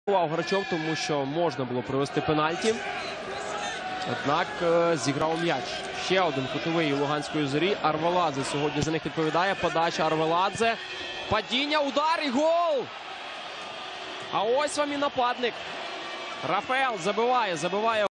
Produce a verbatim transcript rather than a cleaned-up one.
Грачов, тому що можна було провести пенальті. Однак зіграв м'яч. Ще один кутовий у Луганської Зорі. Арвеладзе сьогодні за них відповідає. Подача Арвеладзе. Падіння, удар і гол! А ось вам і нападник. Рафаел забиває, забиває.